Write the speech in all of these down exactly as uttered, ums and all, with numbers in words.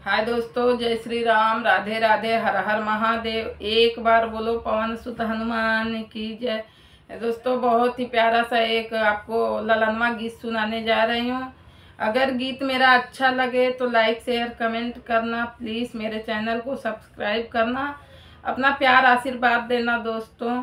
हाय दोस्तों, जय श्री राम, राधे राधे, हर हर महादेव। एक बार बोलो पवन सुत हनुमान की जय। दोस्तों, बहुत ही प्यारा सा एक आपको ललनवा गीत सुनाने जा रही हूँ। अगर गीत मेरा अच्छा लगे तो लाइक शेयर कमेंट करना, प्लीज़ मेरे चैनल को सब्सक्राइब करना, अपना प्यार आशीर्वाद देना दोस्तों।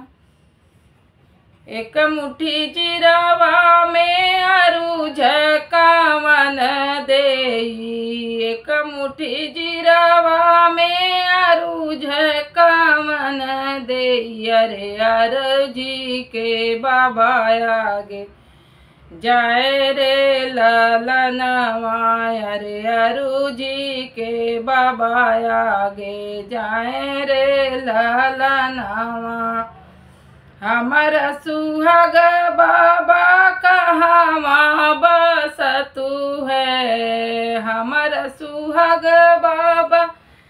एक मुट्ठी जिरवा में अरु झकावन देई, एक मुट्ठी जिरवा में अरु झकावन देई। अरे अर जी के बाबा आगे जाए रे ललनवा, अरे अरु जी के बाबा आगे जाए रे ललनवा। हमर सुहाग बाबा कहाँ बसतु है, हमर सुहाग बाबा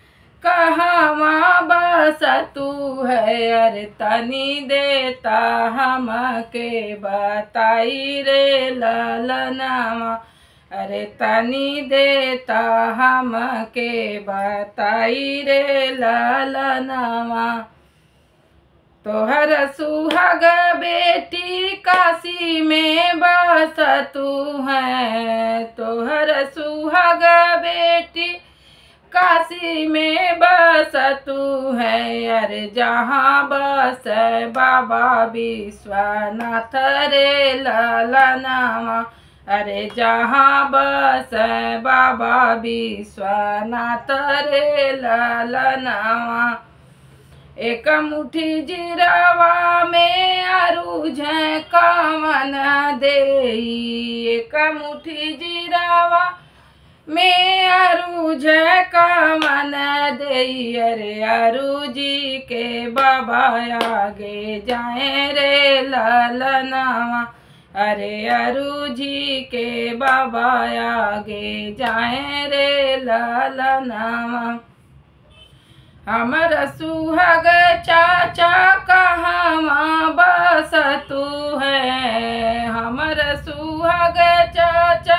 कहाँ बसतु है। अरे तनी देता हमके बताई रे ललनवा, अरे तनी देता हमके बताई रे ललनवा। तोहर सुहाग बेटी काशी में बसतु है, तोहर सुहाग बेटी काशी में बसतु है। अरे जहाँ बस बाबा विश्वनाथ रे ललनवा, अरे जहाँ बस बाबा विश्वनाथ रे ललनवा। एक मुट्ठी जिरवा में अरु झकावन देई, एक मुट्ठी जिरवा में अरु झकावन देई। अरे अरु जी के बाबा आगे जाए रे ललनवा, अरे अरु जी के बाबा आगे जाए रे ललनवा। हमर सुहाग चाचा कहाँ बसतु है, हमर सुहाग चाचा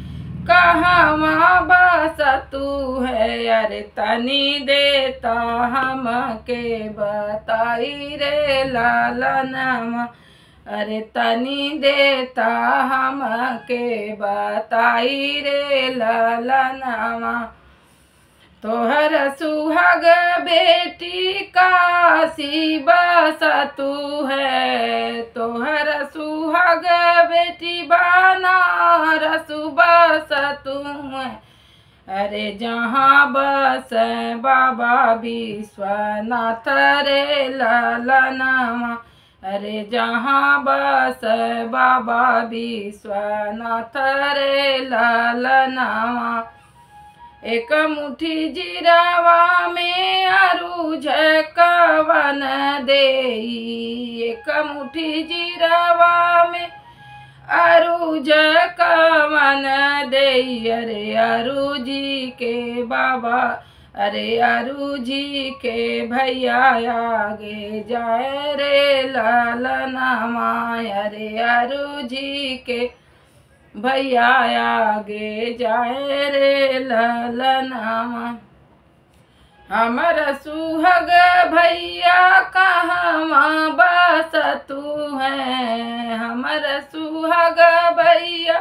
कहाँ बसतु है। अरे तनी देता हमके बताई रे ललनवा, अरे तनी देता हमके बताई रे ललनवा। तोहर सुहाग बेटी काशी बसतु है, तोहर सुहाग बेटी बनारस बसतु है। अरे जहाँ बस बाबा विश्वनाथ रे ललनवा, अरे जहाँ बस बाबा विश्वनाथ रे ललनवा। एक मुट्ठी जिरवा में अरु झकावन देई, एक मुट्ठी जिरवा में अरु झकावन देई। अरे अरु जी के बाबा, अरे अरु जी के भैया आगे जाए रे ललनवा, अरे अरु जी के भैया आगे जाए रे ललनवा। हमर सुहाग भैया कहाँ बसतु है, हमर सुहाग भैया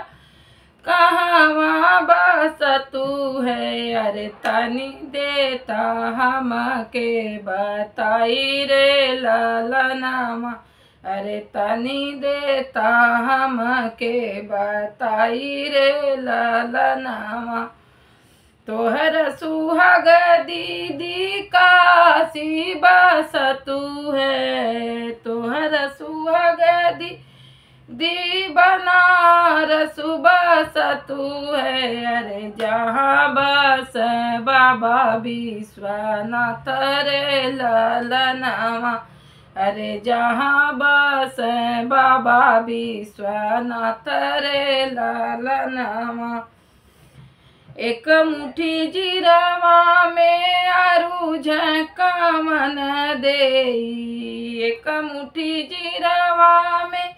कहाँ बसतु है। अरे तनी देता हमके बताई रे ललनवा, अरे तनी देता हमके बताई रे ललनवा। तोहर सुहाग दीदी काशी बसतु है, तोहर सुहाग दीदी बनारस बसतु है। अरे जहाँ बस बाबा विश्वनाथ रे ललनवा, अरे जहाँ बस बाबा विश्वनाथ रे ललनवा। एक मुट्ठी जिरवा में अरु झकावन देई, एक मुट्ठी जिरवा में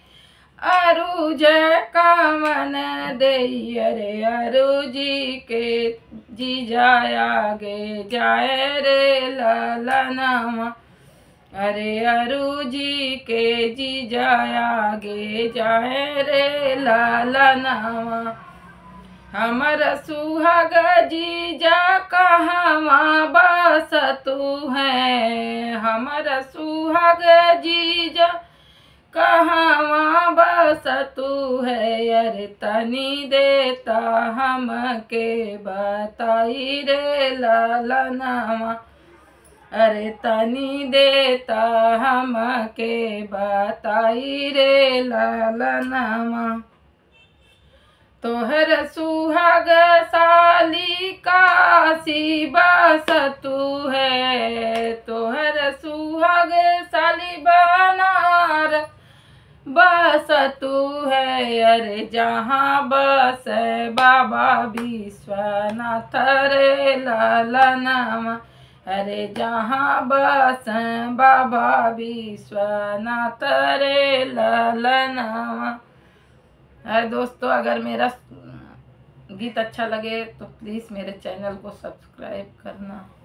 अरु झकावन देई। अरे अरु जी के जी जाया गे जाए रे ललनवा। अरे अरु जी के जी जाया गे जाए रे ललनवा। हमर सुहाग जीजा कहवा बसतु है। हमर सुहाग जीजा कहवा बसतु है। अरे तनी देता हमके बताई रे ललनवा। अरे तनी देता हमके बताई रे ललनवा। तोहर सुहाग साली काशी बसतु है। तोहर सुहाग साली बनार बसतु है। अरे जहाँ बस बाबा विश्वनाथ रे ललनवा। अरे जहाँ बस बाबा विश्वनाथ रे ललनवा। है दोस्तों, अगर मेरा गीत अच्छा लगे तो प्लीज़ मेरे चैनल को सब्सक्राइब करना।